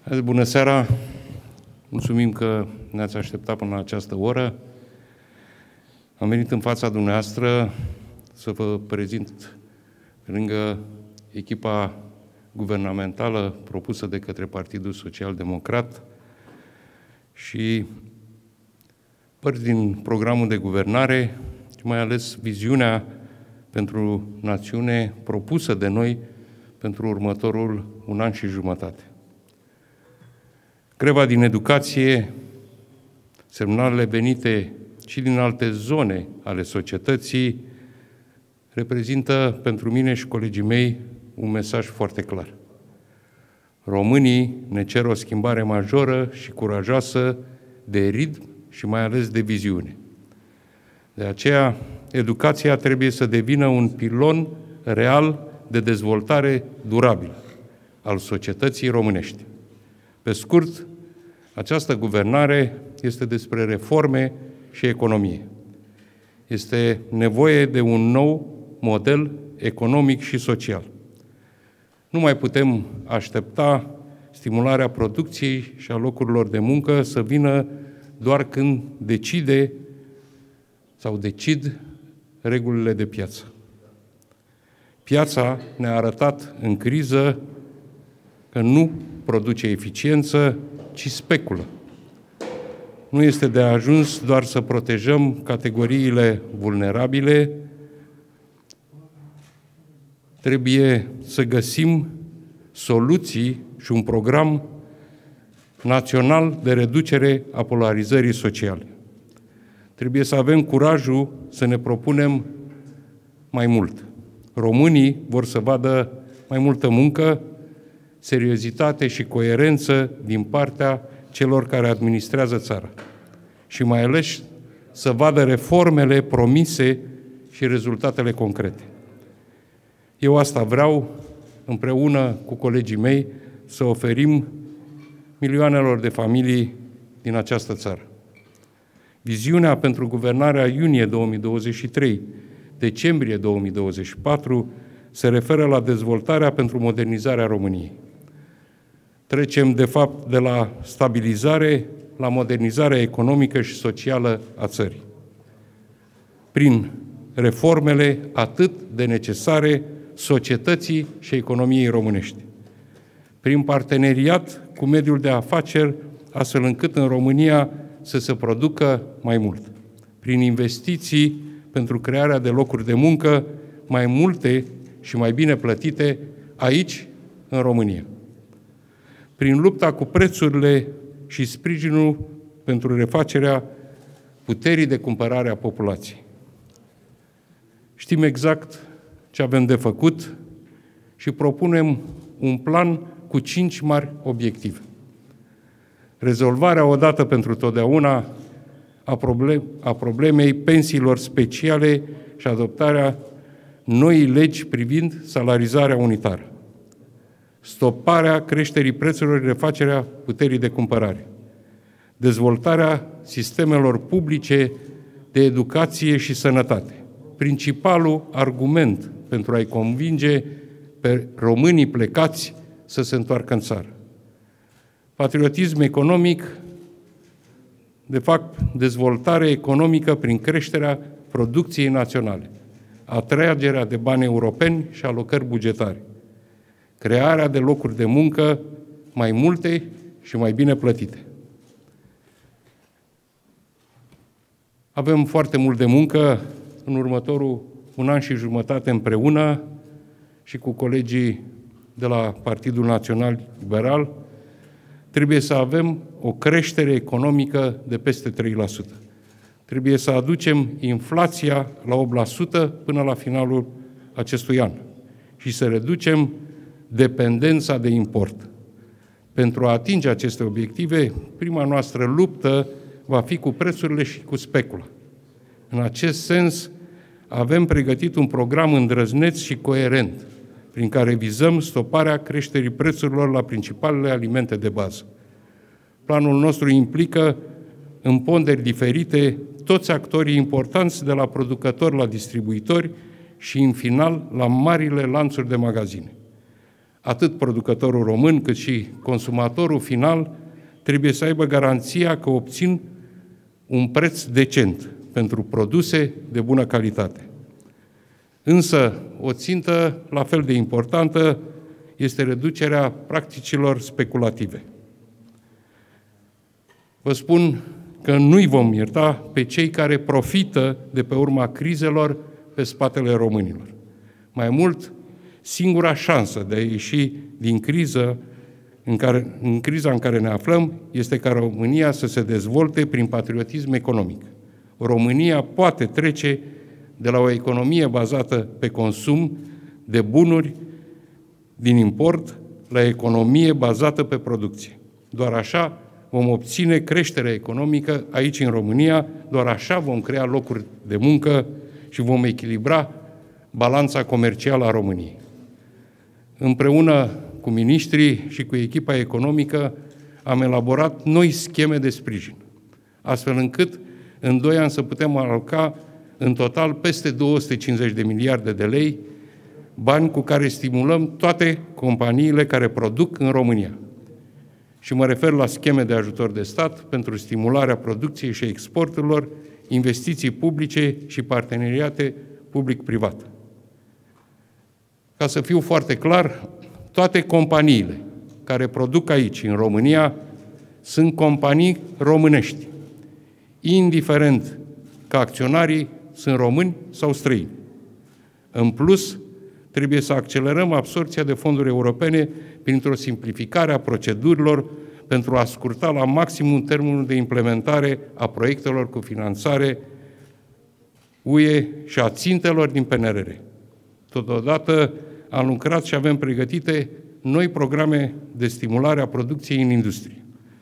Bună seara! Mulțumim că ne-ați așteptat până la această oră. Am venit în fața dumneavoastră să vă prezint lângă echipa guvernamentală propusă de către Partidul Social-Democrat și părți din programul de guvernare și mai ales viziunea pentru națiune propusă de noi pentru următorul 1 an și jumătate. Greva din educație, semnalele venite și din alte zone ale societății, reprezintă pentru mine și colegii mei un mesaj foarte clar. Românii ne cer o schimbare majoră și curajoasă de ritm și mai ales de viziune. De aceea, educația trebuie să devină un pilon real de dezvoltare durabilă al societății românești. Pe scurt, această guvernare este despre reforme și economie. Este nevoie de un nou model economic și social. Nu mai putem aștepta stimularea producției și a locurilor de muncă să vină doar când decide sau decid regulile de piață. Piața ne-a arătat în criză că nu produce eficiență, ci speculă. Nu este de ajuns doar să protejăm categoriile vulnerabile, trebuie să găsim soluții și un program național de reducere a polarizării sociale. Trebuie să avem curajul să ne propunem mai mult. Românii vor să vadă mai multă muncă, seriozitate și coerență din partea celor care administrează țara și mai ales să vadă reformele promise și rezultatele concrete. Eu asta vreau, împreună cu colegii mei, să oferim milioanelor de familii din această țară. Viziunea pentru guvernarea iunie 2023, decembrie 2024, se referă la dezvoltarea pentru modernizarea României. Trecem, de fapt, de la stabilizare la modernizarea economică și socială a țării. Prin reformele atât de necesare societății și economiei românești. Prin parteneriat cu mediul de afaceri, astfel încât în România să se producă mai mult. Prin investiții pentru crearea de locuri de muncă mai multe și mai bine plătite aici, în România. Prin lupta cu prețurile și sprijinul pentru refacerea puterii de cumpărare a populației. Știm exact ce avem de făcut și propunem un plan cu 5 mari obiective. Rezolvarea odată pentru totdeauna a problemei pensiilor speciale și adoptarea noii legi privind salarizarea unitară. Stoparea creșterii prețurilor și refacerea puterii de cumpărare. Dezvoltarea sistemelor publice de educație și sănătate. Principalul argument pentru a-i convinge pe românii plecați să se întoarcă în țară. Patriotism economic, de fapt, dezvoltare economică prin creșterea producției naționale, atragerea de bani europeni și alocări bugetare, crearea de locuri de muncă mai multe și mai bine plătite. Avem foarte mult de muncă în următorul 1 an și jumătate împreună și cu colegii de la Partidul Național Liberal. Trebuie să avem o creștere economică de peste 3%. Trebuie să aducem inflația la 8% până la finalul acestui an și să reducem dependența de import. Pentru a atinge aceste obiective, prima noastră luptă va fi cu prețurile și cu specula. În acest sens, avem pregătit un program îndrăzneț și coerent, prin care vizăm stoparea creșterii prețurilor la principalele alimente de bază. Planul nostru implică, în ponderi diferite, toți actorii importanți, de la producători la distribuitori și, în final, la marile lanțuri de magazine. atât producătorul român cât și consumatorul final trebuie să aibă garanția că obțin un preț decent pentru produse de bună calitate. Însă, o țintă la fel de importantă este reducerea practicilor speculative. Vă spun că nu-i vom ierta pe cei care profită de pe urma crizelor pe spatele românilor. Mai mult, singura șansă de a ieși din criză, în criza în care ne aflăm, este ca România să se dezvolte prin patriotism economic. România poate trece de la o economie bazată pe consum de bunuri din import la economie bazată pe producție. Doar așa vom obține creșterea economică aici în România, doar așa vom crea locuri de muncă și vom echilibra balanța comercială a României. Împreună cu miniștrii și cu echipa economică am elaborat noi scheme de sprijin, astfel încât în 2 ani să putem aloca în total peste 250 de miliarde de lei, bani cu care stimulăm toate companiile care produc în România. Și mă refer la scheme de ajutor de stat pentru stimularea producției și exporturilor, investiții publice și parteneriate public-privat. Ca să fiu foarte clar, toate companiile care produc aici, în România, sunt companii românești, indiferent că acționarii sunt români sau străini. În plus, trebuie să accelerăm absorbția de fonduri europene printr-o simplificare a procedurilor pentru a scurta la maximum termenul de implementare a proiectelor cu finanțare UE și a țintelor din PNRR. Totodată am lucrat și avem pregătite noi programe de stimulare a producției în industrie,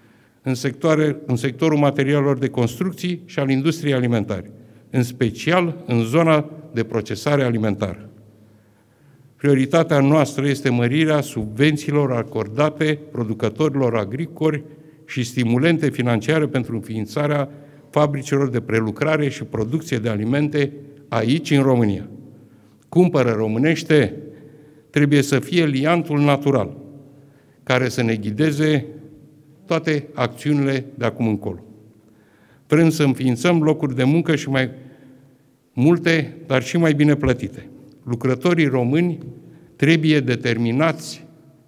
în sectorul materialelor de construcții și al industriei alimentare, în special în zona de procesare alimentară. Prioritatea noastră este mărirea subvențiilor acordate producătorilor agricoli și stimulente financiare pentru înființarea fabricilor de prelucrare și producție de alimente aici, în România. Cumpără românește trebuie să fie liantul natural, care să ne ghideze toate acțiunile de acum încolo. Vrem să înființăm locuri de muncă și mai multe, dar și mai bine plătite. Lucrătorii români trebuie determinați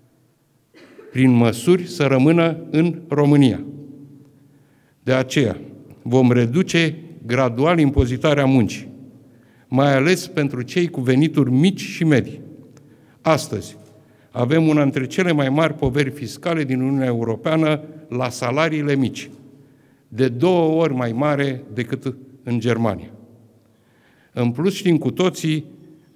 prin măsuri să rămână în România. De aceea vom reduce gradual impozitarea muncii, mai ales pentru cei cu venituri mici și medii. Astăzi avem una dintre cele mai mari poveri fiscale din Uniunea Europeană la salariile mici, de 2 ori mai mare decât în Germania. În plus, știm cu toții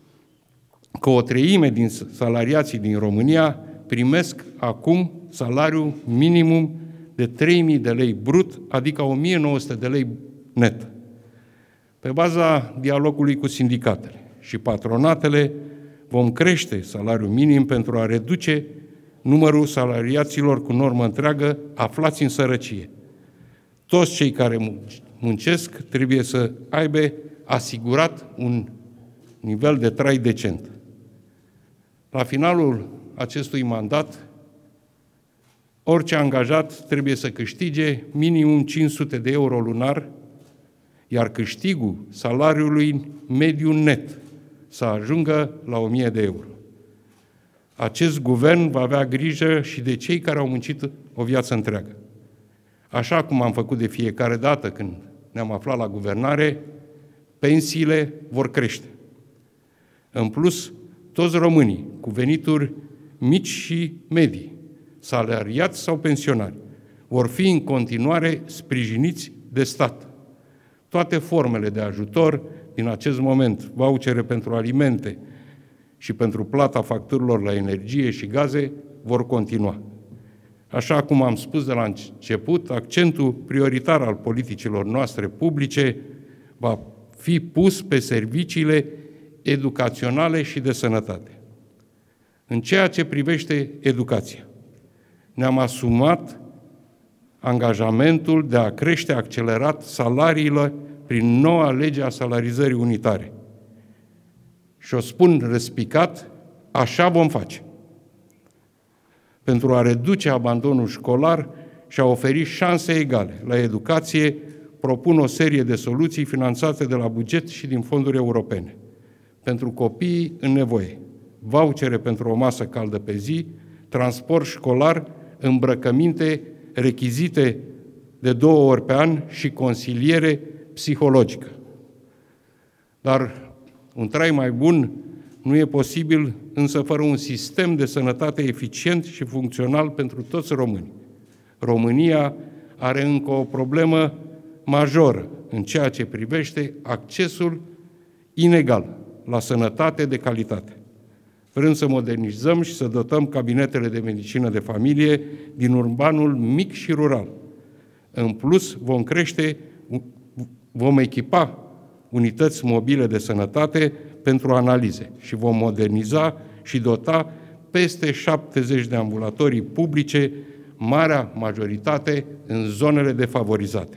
că 1/3 din salariații din România primesc acum salariul minimum de 3.000 de lei brut, adică 1.900 de lei net. Pe baza dialogului cu sindicatele și patronatele, vom crește salariul minim pentru a reduce numărul salariaților cu normă întreagă aflați în sărăcie. Toți cei care muncesc trebuie să aibă asigurat un nivel de trai decent. La finalul acestui mandat, orice angajat trebuie să câștige minimum 500 de euro lunar, iar câștigul salariului mediu net să ajungă la 1.000 de euro. Acest guvern va avea grijă și de cei care au muncit o viață întreagă. Așa cum am făcut de fiecare dată când ne-am aflat la guvernare, pensiile vor crește. În plus, toți românii cu venituri mici și medii, salariați sau pensionari, vor fi în continuare sprijiniți de stat. Toate formele de ajutor din acest moment, vouchere pentru alimente și pentru plata facturilor la energie și gaze, vor continua. Așa cum am spus de la început, accentul prioritar al politicilor noastre publice va fi pus pe serviciile educaționale și de sănătate. În ceea ce privește educația, ne-am asumat angajamentul de a crește accelerat salariile prin noua lege a salarizării unitare. Și o spun răspicat, așa vom face. pentru a reduce abandonul școlar și a oferi șanse egale la educație, propun o serie de soluții finanțate de la buget și din fonduri europene. Pentru copiii în nevoie, vouchere pentru o masă caldă pe zi, transport școlar, îmbrăcăminte, rechizite de 2 ori pe an și consiliere psihologică. Dar un trai mai bun nu e posibil însă fără un sistem de sănătate eficient și funcțional pentru toți românii. România are încă o problemă majoră în ceea ce privește accesul inegal la sănătate de calitate. Vrem să modernizăm și să dotăm cabinetele de medicină de familie din urbanul mic și rural. În plus, vom echipa unități mobile de sănătate pentru analize și vom moderniza și dota peste 70 de ambulatorii publice, marea majoritate în zonele defavorizate.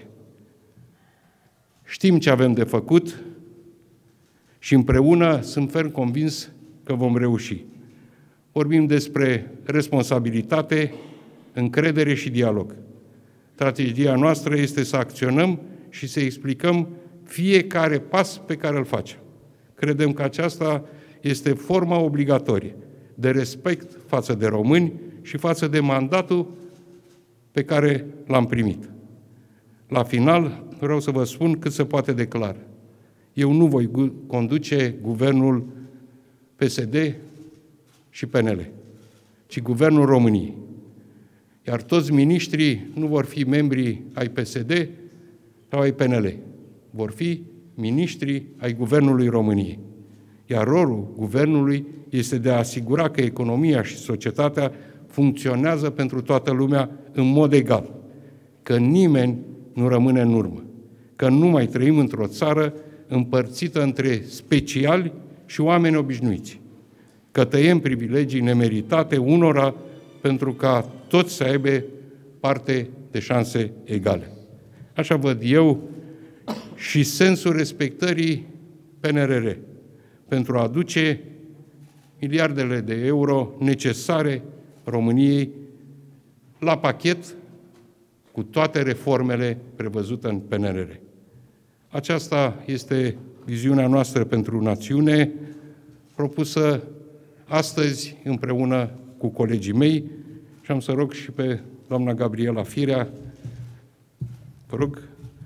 Știm ce avem de făcut și împreună sunt ferm convins că vom reuși. Vorbim despre responsabilitate, încredere și dialog. Strategia noastră este să acționăm și să explicăm fiecare pas pe care îl facem. Credem că aceasta este forma obligatorie de respect față de români și față de mandatul pe care l-am primit. La final, vreau să vă spun cât se poate de clar. Eu nu voi conduce guvernul PSD și PNL, ci guvernul României. Iar toți miniștrii nu vor fi membri ai PSD sau ai PNL. Vor fi miniștrii ai guvernului României. Iar rolul guvernului este de a asigura că economia și societatea funcționează pentru toată lumea în mod egal, că nimeni nu rămâne în urmă, că nu mai trăim într-o țară împărțită între speciali și oameni obișnuiți, că tăiem privilegii nemeritate unora pentru ca toți să aibă parte de șanse egale. Așa văd eu și sensul respectării PNRR pentru a aduce miliardele de euro necesare României la pachet cu toate reformele prevăzute în PNRR. Aceasta este viziunea noastră pentru națiune, propusă astăzi împreună cu colegii mei și am să rog și pe doamna Gabriela Firea, vă rog,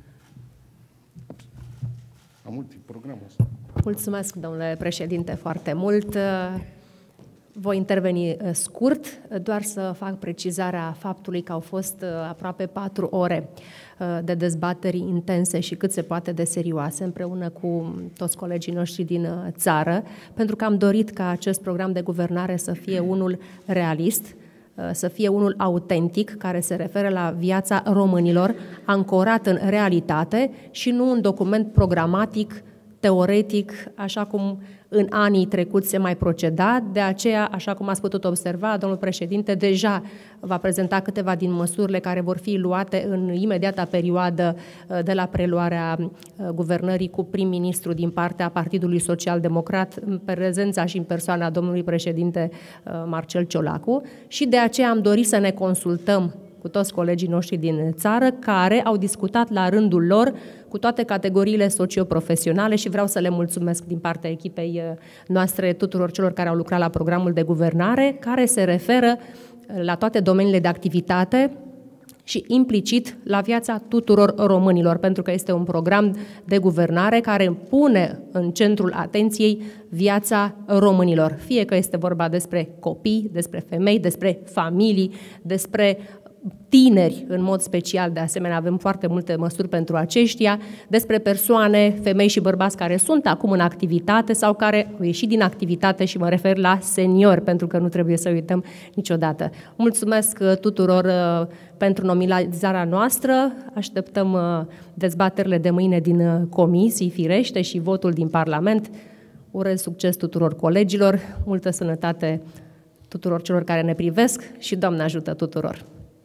am mult programul ăsta. Mulțumesc, domnule președinte, foarte mult. Voi interveni scurt, doar să fac precizarea faptului că au fost aproape 4 ore de dezbateri intense și cât se poate de serioase, împreună cu toți colegii noștri din țară, pentru că am dorit ca acest program de guvernare să fie unul realist, să fie unul autentic, care se referă la viața românilor, ancorat în realitate și nu un document programatic, teoretic, așa cum în anii trecuți se mai proceda. De aceea, așa cum ați putut observa, domnul președinte deja va prezenta câteva din măsurile care vor fi luate în imediata perioadă de la preluarea guvernării cu prim-ministru din partea Partidului Social-Democrat, în prezența și în persoana domnului președinte Marcel Ciolacu, și de aceea am dorit să ne consultăm cu toți colegii noștri din țară, care au discutat la rândul lor cu toate categoriile socioprofesionale și vreau să le mulțumesc din partea echipei noastre tuturor celor care au lucrat la programul de guvernare, care se referă la toate domeniile de activitate și implicit la viața tuturor românilor, pentru că este un program de guvernare care pune în centrul atenției viața românilor. Fie că este vorba despre copii, despre femei, despre familii, despre tineri în mod special, de asemenea avem foarte multe măsuri pentru aceștia, despre persoane, femei și bărbați care sunt acum în activitate sau care au ieșit din activitate și mă refer la seniori, pentru că nu trebuie să uităm niciodată. Mulțumesc tuturor pentru nominalizarea noastră, așteptăm dezbaterile de mâine din comisii, firește, și votul din Parlament. Urez succes tuturor colegilor, multă sănătate tuturor celor care ne privesc și Doamne ajută tuturor!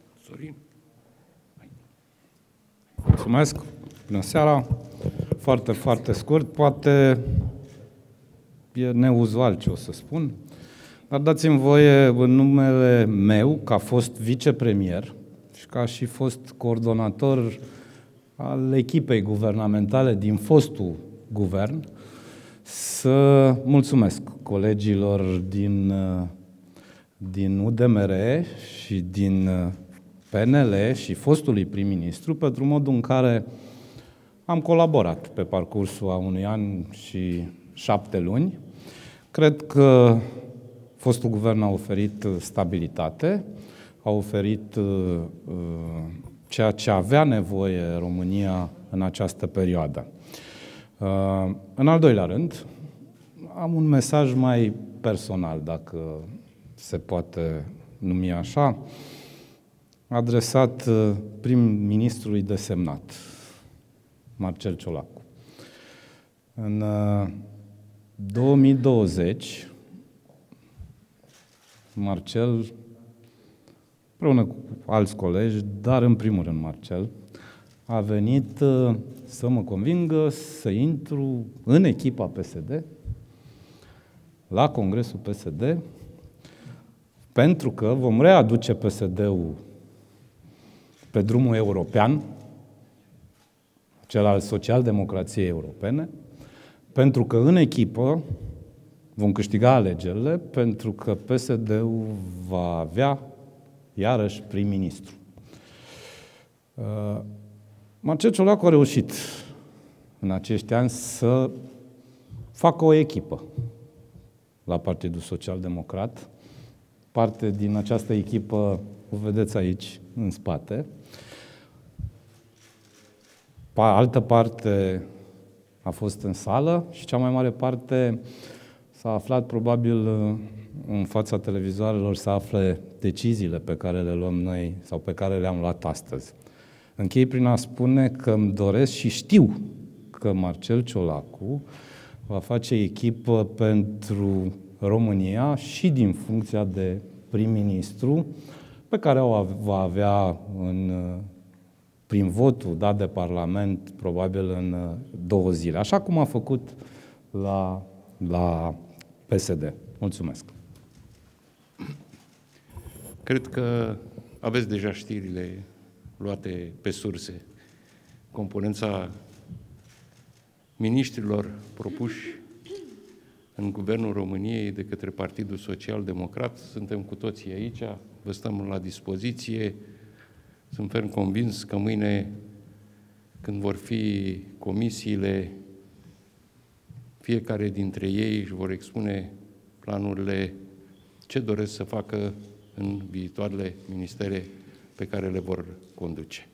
Mulțumesc! Bună seara! Foarte, foarte scurt, poate e neuzual ce o să spun, Dar dați-mi voie, în numele meu, ca fost vicepremier și ca și fost coordonator al echipei guvernamentale din fostul guvern, să mulțumesc colegilor din UDMR și din PNL și fostului prim-ministru pentru modul în care am colaborat pe parcursul a unui an și 7 luni. Cred că fostul guvern a oferit stabilitate, a oferit ceea ce avea nevoie România în această perioadă. În al doilea rând, am un mesaj mai personal, dacă se poate numi așa, adresat prim-ministrului desemnat, Marcel Ciolacu. În 2020, Marcel, împreună cu alți colegi, dar în primul rând Marcel, a venit să mă convingă să intru în echipa PSD, la Congresul PSD, pentru că vom readuce PSD-ul pe drumul european, cel al social-democrației europene, pentru că în echipă vom câștiga alegerile, pentru că PSD-ul va avea iarăși prim-ministru. Marcel Ciolacu a reușit în acești ani să facă o echipă la Partidul Social-Democrat. Parte din această echipă o vedeți aici, în spate. Altă parte a fost în sală și cea mai mare parte s-a aflat probabil în fața televizoarelor să afle deciziile pe care le luăm noi sau pe care le-am luat astăzi. Închei prin a spune că îmi doresc și știu că Marcel Ciolacu va face echipă pentru România și din funcția de prim-ministru pe care o va avea prin votul dat de Parlament probabil în 2 zile, așa cum a făcut la PSD. Mulțumesc! Cred că aveți deja știrile luate pe surse. Componența miniștrilor propuși în Guvernul României de către Partidul Social-Democrat. Suntem cu toții aici, vă stăm la dispoziție. Sunt ferm convins că mâine, când vor fi comisiile, fiecare dintre ei își vor expune planurile ce doresc să facă în viitoarele ministere pe care le vor conduce.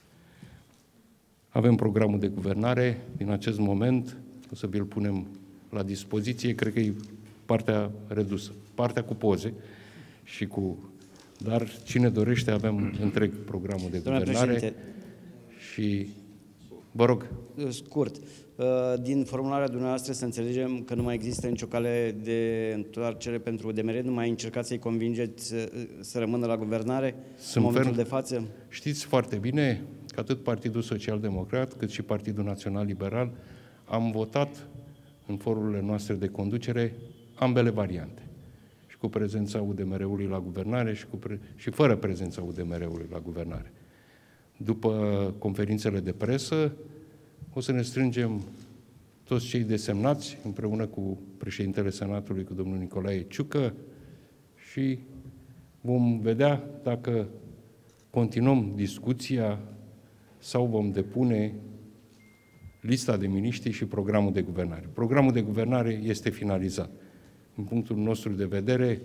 Avem programul de guvernare. Din acest moment o să vi-l punem la dispoziție. Cred că e partea redusă, partea cu poze și cu... Dar cine dorește, avem întreg programul de guvernare. Și vă rog. Scurt. Din formularea dumneavoastră să înțelegem că nu mai există nicio cale de întoarcere pentru UDMR, nu mai încercați să-i convingeți să rămână la guvernare în momentul de față? Știți foarte bine că atât Partidul Social-Democrat cât și Partidul Național Liberal am votat în forurile noastre de conducere ambele variante. Și cu prezența UDMR-ului la guvernare și fără prezența UDMR-ului la guvernare. După conferințele de presă, o să ne strângem toți cei desemnați, împreună cu președintele Senatului, cu domnul Nicolae Ciucă, și vom vedea dacă continuăm discuția sau vom depune lista de miniștri și programul de guvernare. Programul de guvernare este finalizat. În punctul nostru de vedere,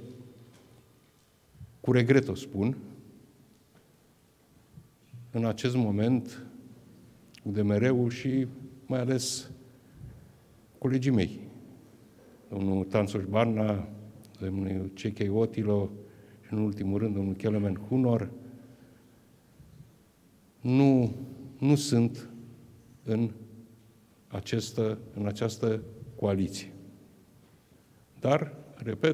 cu regret o spun, în acest moment, UDMR-ul și mai ales colegii mei, domnul Tanțoș Barna, domnul Cechei Otilo și, în ultimul rând, domnul Kelemen Hunor, nu sunt în această coaliție. Dar, repet,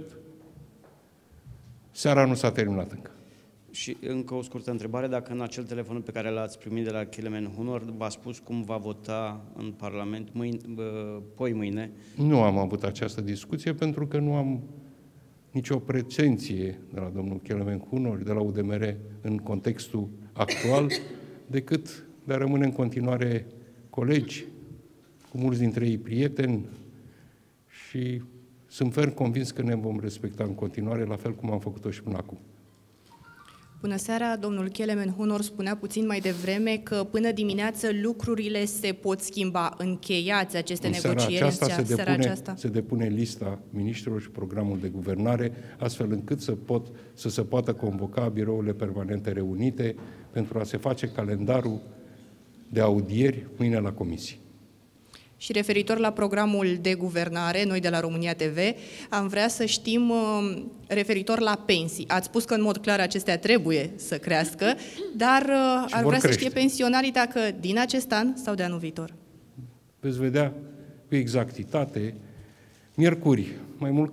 seara nu s-a terminat încă. Și încă o scurtă întrebare, dacă în acel telefon pe care l-ați primit de la Kelemen Hunor v-a spus cum va vota în Parlament mâine? Nu am avut această discuție pentru că nu nicio pretenție de la domnul Kelemen Hunor, de la UDMR în contextul actual, decât de a rămâne în continuare colegi, cu mulți dintre ei prieteni, și sunt ferm convins că ne vom respecta în continuare, la fel cum am făcut-o și până acum. Bună seara, domnul Kelemen Hunor spunea puțin mai devreme că până dimineață lucrurile se pot schimba. Încheiați aceste negocieri în seara aceasta? Se depune lista miniștrilor și programul de guvernare, astfel încât să se poată convoca birourile permanente reunite pentru a se face calendarul de audieri mâine la comisie. Și referitor la programul de guvernare, noi de la România TV, am vrea să știm, referitor la pensii. Ați spus că în mod clar acestea trebuie să crească, dar ar vrea să știe pensionarii dacă din acest an sau de anul viitor. Veți vedea cu exactitate, vineri, mai mult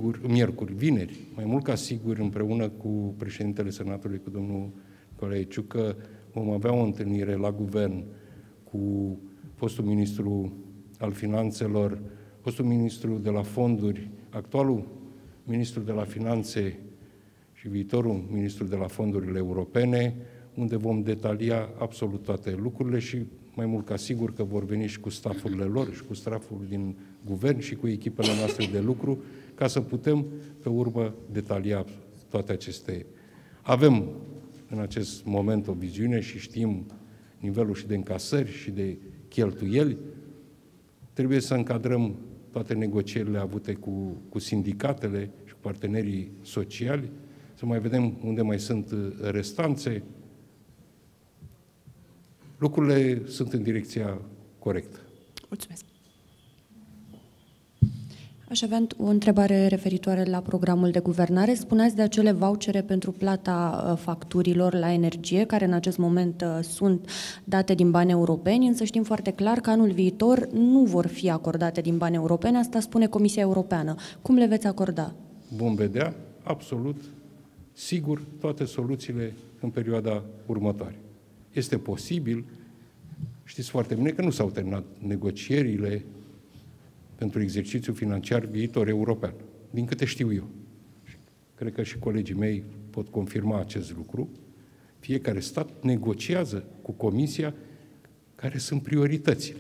ca sigur, împreună cu președintele Senatului, cu domnul Nicolae Ciucă, vom avea o întâlnire la guvern cu fostul ministru al Finanțelor, fostul ministru de la Fonduri, actualul ministru de la Finanțe și viitorul ministru de la Fondurile Europene, unde vom detalia absolut toate lucrurile și mai mult ca sigur că vor veni și cu staffurile lor și cu staful din guvern și cu echipele noastre de lucru, ca să putem pe urmă detalia toate aceste. Avem în acest moment o viziune și știm nivelul și de încasări și de cheltuieli. Trebuie să încadrăm toate negocierile avute cu sindicatele și cu partenerii sociali, să mai vedem unde mai sunt restanțe. Lucrurile sunt în direcția corectă. Mulțumesc. Aș avea o întrebare referitoare la programul de guvernare. Spuneați de acele vouchere pentru plata facturilor la energie, care în acest moment sunt date din bani europeni, însă știm foarte clar că anul viitor nu vor fi acordate din bani europeni, asta spune Comisia Europeană. Cum le veți acorda? Vom vedea, absolut, sigur, toate soluțiile în perioada următoare. Este posibil, știți foarte bine că nu s-au terminat negocierile pentru exercițiul financiar viitor european, din câte știu eu. Cred că și colegii mei pot confirma acest lucru. Fiecare stat negociază cu Comisia care sunt prioritățile.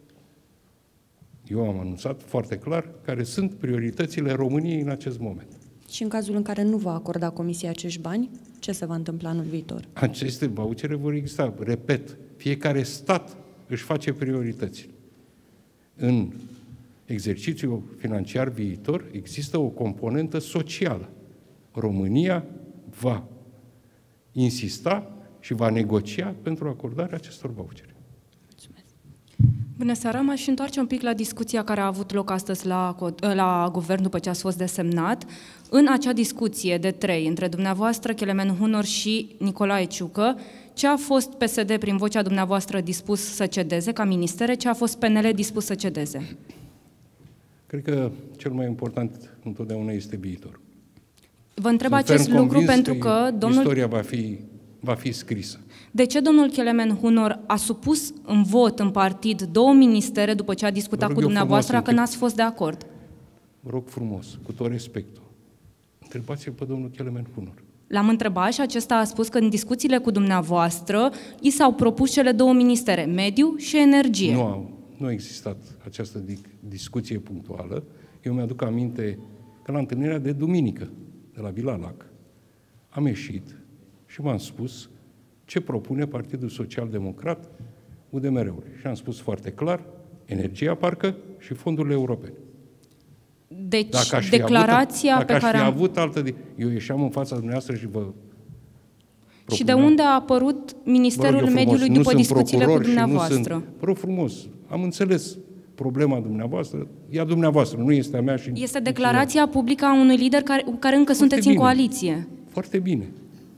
Eu am anunțat foarte clar care sunt prioritățile României în acest moment. Și în cazul în care nu va acorda Comisia acești bani, ce se va întâmpla anul viitor? Aceste vouchere vor exista. Repet, fiecare stat își face prioritățile. În exercițiul financiar viitor există o componentă socială. România va insista și va negocia pentru acordarea acestor vouchere. Bună seara, m-aș întoarce un pic la discuția care a avut loc astăzi la guvern după ce ați fost desemnat. În acea discuție de 3 între dumneavoastră, Kelemen Hunor și Nicolae Ciucă, ce a fost PSD prin vocea dumneavoastră dispus să cedeze ca ministere, ce a fost PNL dispus să cedeze? Cred că cel mai important întotdeauna este viitorul. Vă întreb acest lucru pentru că domnul... Istoria va fi scrisă. De ce domnul Kelemen Hunor a supus în vot în partid 2 ministere după ce a discutat cu dumneavoastră că n-ați fost de acord? Vă rog frumos, cu tot respectul, întrebați-l pe domnul Kelemen Hunor. L-am întrebat și acesta a spus că în discuțiile cu dumneavoastră i s-au propus cele 2 ministere, mediu și energie. Nu a existat această discuție punctuală. Eu mi-aduc aminte că la întâlnirea de duminică de la Vila Lac am ieșit și v-am spus ce propune Partidul Social-Democrat UDMR-ului. Și am spus foarte clar, energia parcă și fondurile europene. Deci, declarația pe care am... Eu ieșeam în fața dumneavoastră și vă propuneam. Și de unde a apărut Ministerul Mediului după discuțiile cu dumneavoastră? Vă rog frumos, am înțeles problema dumneavoastră, ea dumneavoastră, nu este a mea și... Este declarația publică a unui lider care încă sunteți în coaliție. Foarte bine.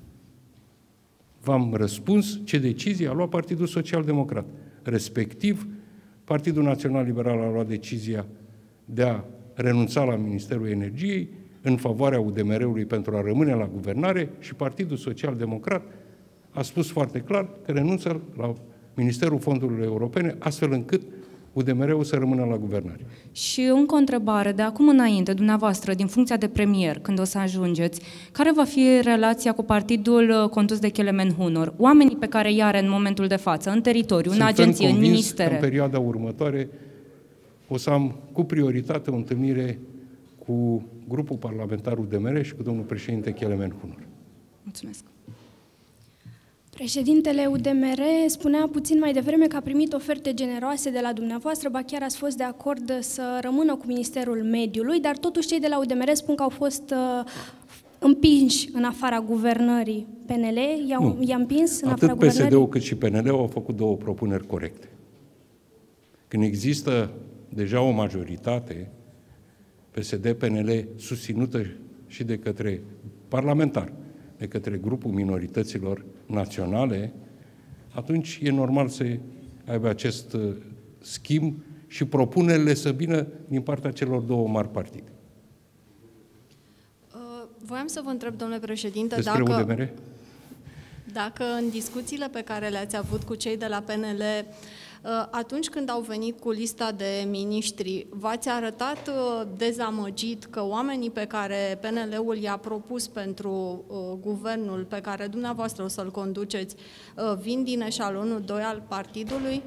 V-am răspuns ce decizie a luat Partidul Social-Democrat. Respectiv, Partidul Național Liberal a luat decizia de a renunța la Ministerul Energiei în favoarea UDMR-ului pentru a rămâne la guvernare și Partidul Social-Democrat a spus foarte clar că renunță la Ministerul Fondurilor Europene, astfel încât UDMR-ul să rămână la guvernare. Și încă o întrebare, de acum înainte, dumneavoastră, din funcția de premier, când o să ajungeți, care va fi relația cu partidul condus de Kelemen Hunor? Oamenii pe care i are în momentul de față, în teritoriu, în agenție, în ministere. În perioada următoare o să am cu prioritate o întâlnire cu grupul parlamentar UDMR și cu domnul președinte Kelemen Hunor. Mulțumesc. Președintele UDMR spunea puțin mai devreme că a primit oferte generoase de la dumneavoastră, ba chiar ați fost de acord să rămână cu Ministerul Mediului, dar totuși cei de la UDMR spun că au fost împinși în afara guvernării. PNL i-a împins în afara guvernării? Atât PSD-ul cât și PNL-ul au făcut două propuneri corecte. Când există deja o majoritate, PSD-PNL susținută și de către parlamentar, de către grupul minorităților naționale, atunci e normal să aibă acest schimb și propunerile să vină din partea celor două mari partide. Voiam să vă întreb, domnule președinte, despre UDMR? Dacă în discuțiile pe care le-ați avut cu cei de la PNL, atunci când au venit cu lista de miniștri, v-ați arătat dezamăgit că oamenii pe care PNL-ul i-a propus pentru guvernul pe care dumneavoastră o să-l conduceți vin din eșalonul 2 al partidului?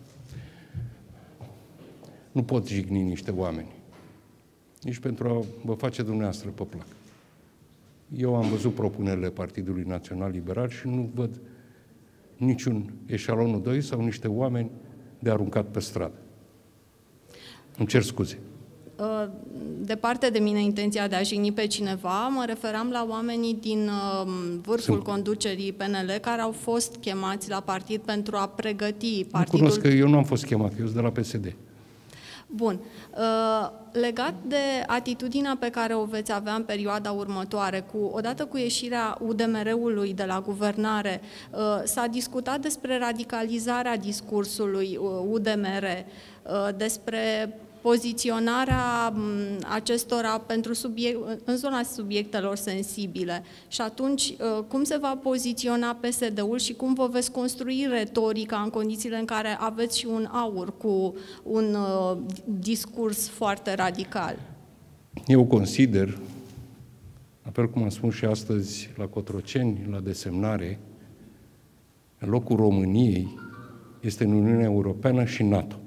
Nu pot jigni niște oameni, nici pentru a vă face dumneavoastră pe plac. Eu am văzut propunerile Partidului Național Liberal și nu văd niciun eșalonul 2 sau niște oameni de aruncat pe stradă. Îmi cer scuze. Departe de mine intenția de a jigni pe cineva, mă referam la oamenii din vârful conducerii PNL care au fost chemați la partid pentru a pregăti partidul. Nu cunosc, că eu nu am fost chemat, eu sunt de la PSD. Bun. Legat de atitudinea pe care o veți avea în perioada următoare, odată cu ieșirea UDMR-ului de la guvernare, s-a discutat despre radicalizarea discursului UDMR, despre poziționarea acestora în zona subiectelor sensibile. Și atunci, cum se va poziționa PSD-ul și cum vă veți construi retorica în condițiile în care aveți și un aur cu un discurs foarte radical? Eu consider, la fel cum am spus și astăzi la Cotroceni, la desemnare, locul României este în Uniunea Europeană și NATO.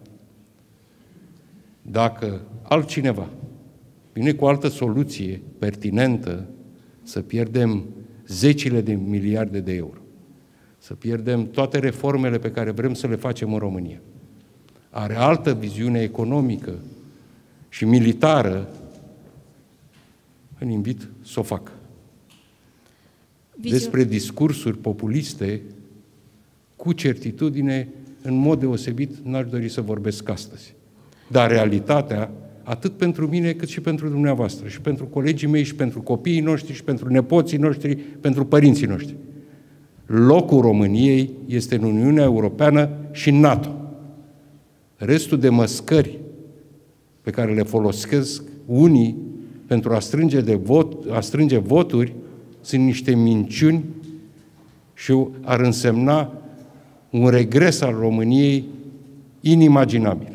Dacă altcineva vine cu o altă soluție pertinentă, să pierdem zecile de miliarde de euro, să pierdem toate reformele pe care vrem să le facem în România, are altă viziune economică și militară, îl invit să o facă. Despre discursuri populiste, cu certitudine, în mod deosebit, n-aș dori să vorbesc astăzi. Dar realitatea, atât pentru mine, cât și pentru dumneavoastră, și pentru colegii mei, și pentru copiii noștri, și pentru nepoții noștri, pentru părinții noștri. Locul României este în Uniunea Europeană și în NATO. Restul de măscări pe care le folosesc unii pentru a strânge voturi sunt niște minciuni și ar însemna un regres al României inimaginabil.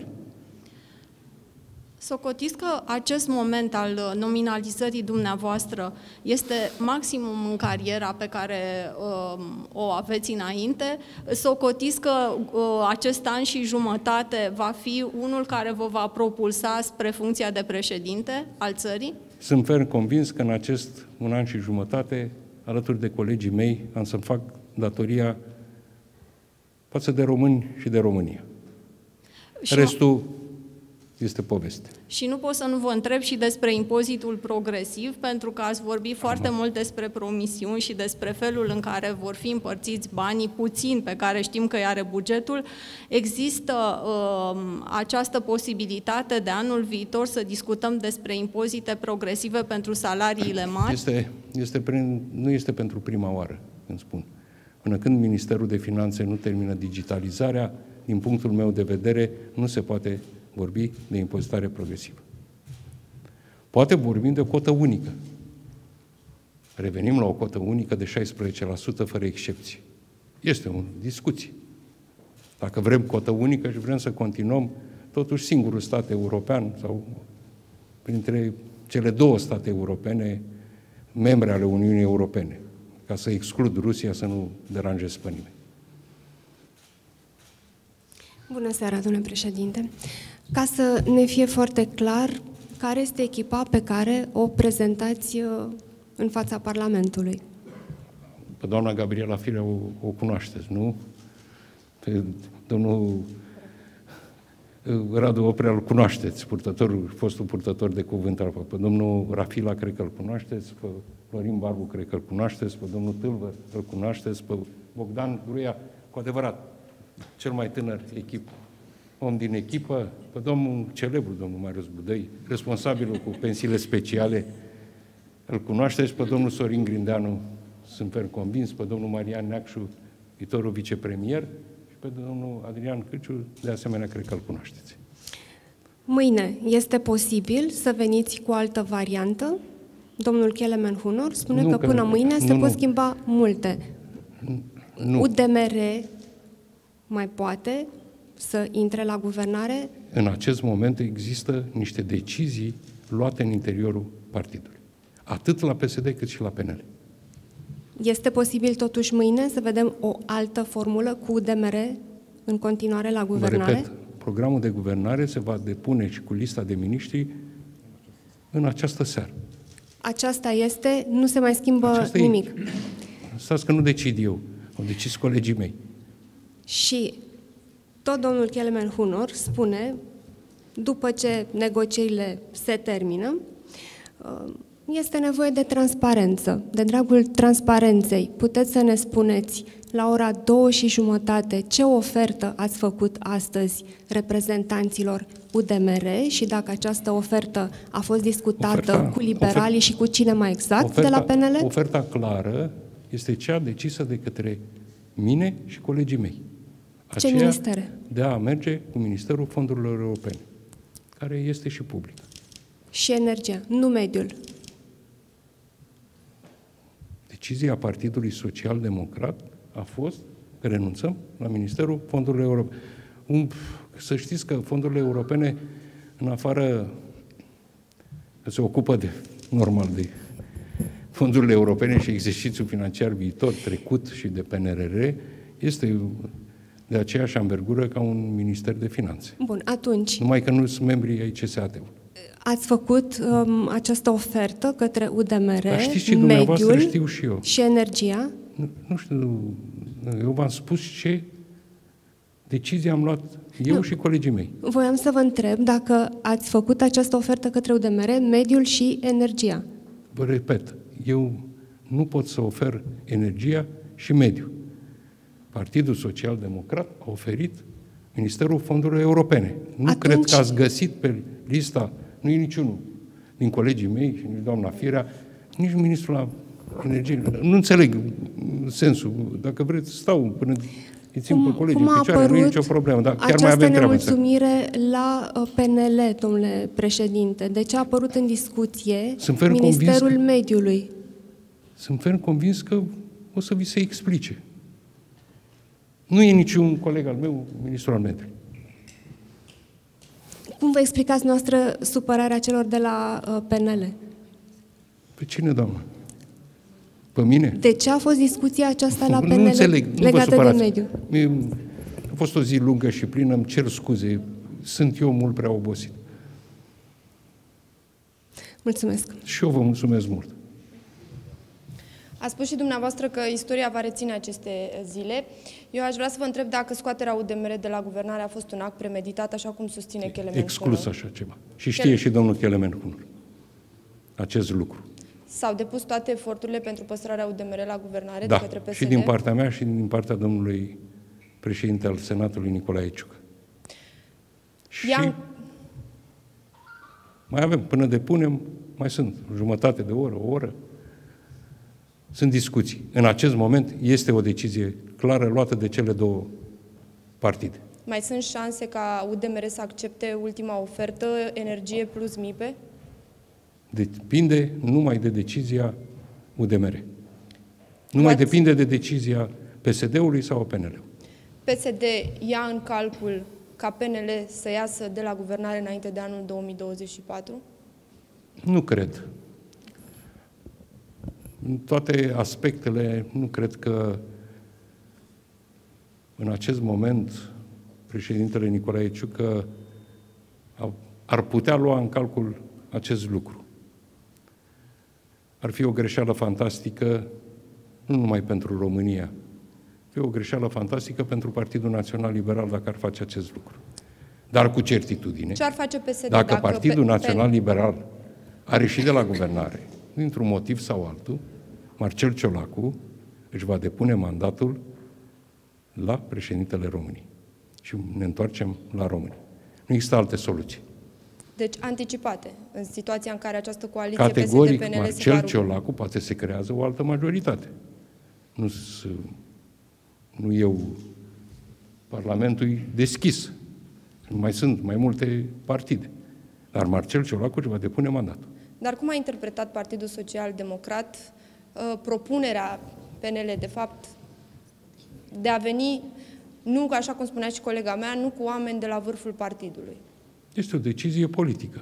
Socotiți că acest moment al nominalizării dumneavoastră este maximum în cariera pe care o aveți înainte? Socotiți că acest an și jumătate va fi unul care vă va propulsa spre funcția de președinte al țării? Sunt ferm convins că în acest un an și jumătate, alături de colegii mei, am să-mi fac datoria față de români și de România. Restul este poveste. Și nu pot să nu vă întreb și despre impozitul progresiv, pentru că ați vorbit foarte mult despre promisiuni și despre felul în care vor fi împărțiți banii puțin pe care știm că îi are bugetul. Există această posibilitate de anul viitor să discutăm despre impozite progresive pentru salariile mari? Nu este pentru prima oară, când spun. Până când Ministerul de Finanțe nu termină digitalizarea, din punctul meu de vedere, nu se poate vorbi de impozitare progresivă. Poate vorbim de o cotă unică. Revenim la o cotă unică de 16% fără excepție. Este o discuție. Dacă vrem cotă unică și vrem să continuăm totuși singurul stat european sau printre cele 2 state europene membre ale Uniunii Europene, ca să exclud Rusia, să nu deranjez pe nimeni. Bună seara, domnule președinte. Ca să ne fie foarte clar, care este echipa pe care o prezentați în fața Parlamentului? Pe doamna Gabriela Firea o cunoașteți, nu? Pe domnul Radu Oprea îl cunoașteți, fostul purtător de cuvânt al Papă. Pe domnul Rafila cred că îl cunoașteți, pe Florin Barbu cred că îl cunoașteți, pe domnul Tâlvă îl cunoașteți, pe Bogdan Gruia, cu adevărat, cel mai tânăr om din echipă, pe domnul celebru, domnul Marius Budăi, responsabilul cu pensiile speciale, îl cunoașteți, pe domnul Sorin Grindeanu, sunt ferm convins, pe domnul Marian Neacșu, viitorul vicepremier, și pe domnul Adrian Câciu, de asemenea, cred că îl cunoașteți. Mâine este posibil să veniți cu o altă variantă? Domnul Kelemen Hunor spune că până mâine se pot schimba multe. UDMR mai poate să intre la guvernare? În acest moment există niște decizii luate în interiorul partidului. Atât la PSD cât și la PNL. Este posibil totuși mâine să vedem o altă formulă cu UDMR în continuare la guvernare? Vă repet, programul de guvernare se va depune și cu lista de miniștri în această seară. Aceasta este, nu se mai schimbă nimic. Stați că nu decid eu, au decis colegii mei. Și tot domnul Kelemen Hunor spune, după ce negocierile se termină, este nevoie de transparență. De dragul transparenței, puteți să ne spuneți la ora 2:30 ce ofertă ați făcut astăzi reprezentanților UDMR și dacă această ofertă a fost discutată cu liberalii și cu cine mai exact de la PNL? Oferta clară este cea decisă de către mine și colegii mei. Ce ministere? De a merge cu Ministerul Fondurilor Europene, care este și public. Și energia, nu mediul. Decizia Partidului Social-Democrat a fost că renunțăm la Ministerul Fondurilor Europene. Să știți că fondurile europene, în afară că se ocupă normal de fondurile europene și exercițiul financiar viitor, trecut și de PNRR, este de aceeași anvergură ca un minister de finanțe. Bun, atunci... Numai că nu sunt membrii ai CSAT-ului. Ați făcut această ofertă către UDMR, mediul știu și eu. Și energia? Nu știu, eu v-am spus ce decizie am luat eu și colegii mei. Voiam să vă întreb dacă ați făcut această ofertă către UDMR, mediul și energia. Vă repet, eu nu pot să ofer energia și mediul. Partidul Social-Democrat a oferit Ministerul Fondurilor Europene. Nu cred că ați găsit pe lista, nu e niciunul din colegii mei și nici doamna Firea, nici ministrul la energie. Nu înțeleg sensul. Dacă vreți, stau până îi țin pe colegii în picioare, nu e nicio problemă. Dar chiar mai avem treabă. Această nemulțumire la PNL, domnule președinte, de ce a apărut în discuție Ministerul Mediului? Sunt ferm convins că o să vi se explice. Nu e niciun coleg al meu, ministrul al mediului. Cum vă explicați noastră supărarea celor de la PNL? Pe cine, doamnă? Pe mine? De ce a fost discuția aceasta la PNL nu înțeleg, nu legată de mediu? A fost o zi lungă și plină, îmi cer scuze. Sunt eu mult prea obosit. Mulțumesc. Și eu vă mulțumesc mult. A spus și dumneavoastră că istoria va reține aceste zile. Eu aș vrea să vă întreb dacă scoaterea UDMR de la guvernare a fost un act premeditat, așa cum susține Kelemen Hunor. Exclus așa ceva. Și știe și domnul Kelemen Hunor acest lucru. S-au depus toate eforturile pentru păstrarea UDMR la guvernare da, de către PSD? Și din partea mea și din partea domnului președinte al Senatului, Nicolae Ciucă. Și mai avem, până depunem, mai sunt jumătate de oră, o oră. Sunt discuții. În acest moment este o decizie clară luată de cele două partide. Mai sunt șanse ca UDMR să accepte ultima ofertă, energie plus MIPE? Depinde numai de decizia UDMR. Nu mai depinde de decizia PSD-ului sau PNL-ului. PSD ia în calcul ca PNL să iasă de la guvernare înainte de anul 2024? Nu cred. În toate aspectele, nu cred că în acest moment președintele Nicolae Ciucă ar putea lua în calcul acest lucru. Ar fi o greșeală fantastică, nu numai pentru România, ar fi o greșeală fantastică pentru Partidul Național Liberal dacă ar face acest lucru. Dar cu certitudine. Ce ar face PSD dacă Partidul Național Liberal ar ieși de la guvernare, dintr-un motiv sau altul, Marcel Ciolacu își va depune mandatul la președintele României. Și ne întoarcem la români. Nu există alte soluții. Deci anticipate, în situația în care această coaliție categoric, PSD-PNL Marcel Ciolacu poate se creează o altă majoritate. Nu eu, Parlamentul e deschis. Mai sunt mai multe partide. Dar Marcel Ciolacu își va depune mandatul. Dar cum a interpretat Partidul Social Democrat propunerea PNL, de fapt, de a veni, nu, așa cum spunea și colega mea, nu cu oameni de la vârful partidului? Este o decizie politică.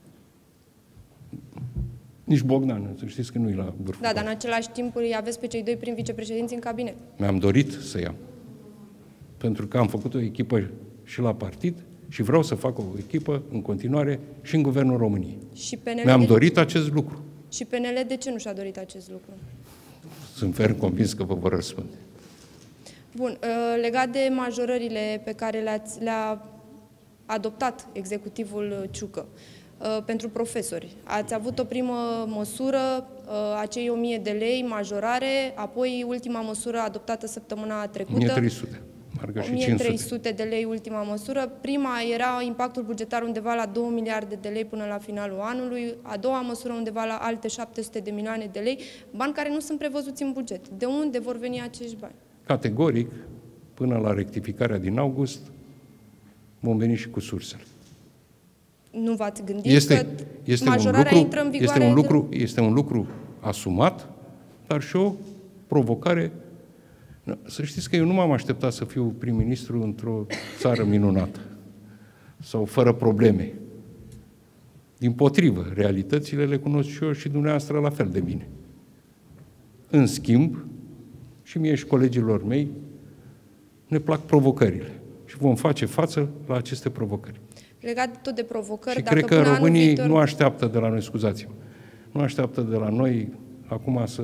Nici Bogdan, să știți că nu e la vârful. Da, dar în același timp îi aveți pe cei doi prim vicepreședinți în cabinet. Mi-am dorit să iau. Pentru că am făcut o echipă și la partid și vreau să fac o echipă în continuare și în Guvernul României. Mi-am dorit acest lucru. Și PNL de ce nu și-a dorit acest lucru? Sunt ferm convins că vă vor răspunde. Bun, legat de majorările pe care le-a adoptat executivul Ciucă pentru profesori, ați avut o primă măsură, acei 1000 de lei majorare, apoi ultima măsură adoptată săptămâna trecută. 1300. 1300 de lei ultima măsură. Prima era impactul bugetar undeva la 2 miliarde de lei până la finalul anului, a doua măsură undeva la alte 700 de milioane de lei, bani care nu sunt prevăzuți în buget. De unde vor veni acești bani? Categoric, până la rectificarea din august, vom veni și cu sursele. Nu v-ați gândit că majorarea intră în vigoare? Este un lucru asumat, dar și o provocare. Să știți că eu nu m-am așteptat să fiu prim-ministru într-o țară minunată sau fără probleme. Dimpotrivă, realitățile le cunosc și eu și dumneavoastră la fel de bine. În schimb, și mie și colegilor mei ne plac provocările și vom face față la aceste provocări. Legat tot de provocări, și cred că românii nu așteaptă de la noi, scuzați-mă, nu așteaptă de la noi acum să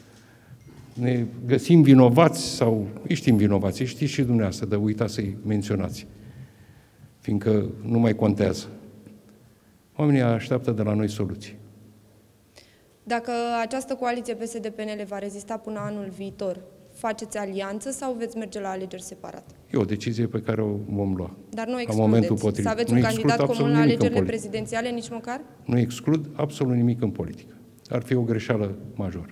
ne găsim vinovați sau știm vinovați, știți și dumneavoastră, dar uitați să-i menționați, fiindcă nu mai contează. Oamenii așteaptă de la noi soluții. Dacă această coaliție PSD-PNL va rezista până anul viitor, faceți alianță sau veți merge la alegeri separate? E o decizie pe care o vom lua. Dar nu excludeți să aveți un candidat comun la alegerile prezidențiale nici măcar? Nu exclud absolut nimic în politică. Ar fi o greșeală majoră.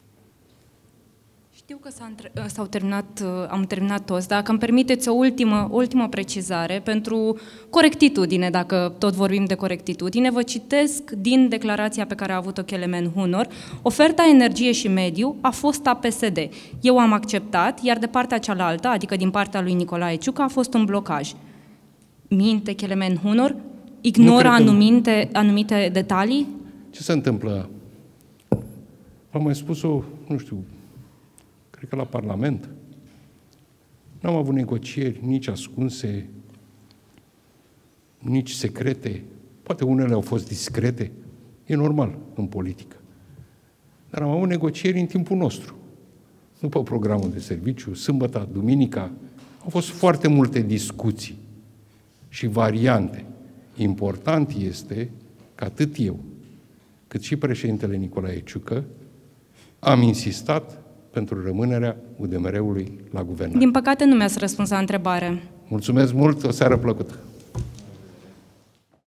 Știu că am terminat toți, dacă îmi permiteți o ultimă precizare pentru corectitudine, dacă tot vorbim de corectitudine, vă citesc din declarația pe care a avut-o Kelemen Hunor: oferta energie și mediu a fost a PSD. Eu am acceptat, iar de partea cealaltă, adică din partea lui Nicolae Ciucă, a fost un blocaj. Minte Kelemen Hunor? Ignoră anumite detalii? Ce se întâmplă? Am mai spus-o, nu știu, cred că la Parlament. N-am avut negocieri nici ascunse, nici secrete. Poate unele au fost discrete. E normal în politică. Dar am avut negocieri în timpul nostru. După programul de serviciu, sâmbătă, duminica, au fost foarte multe discuții și variante. Important este că atât eu, cât și președintele Nicolae Ciucă am insistat pentru rămânerea UDMR-ului la guvernare. Din păcate nu mi-ați răspuns la întrebare. Mulțumesc mult, o seară plăcută!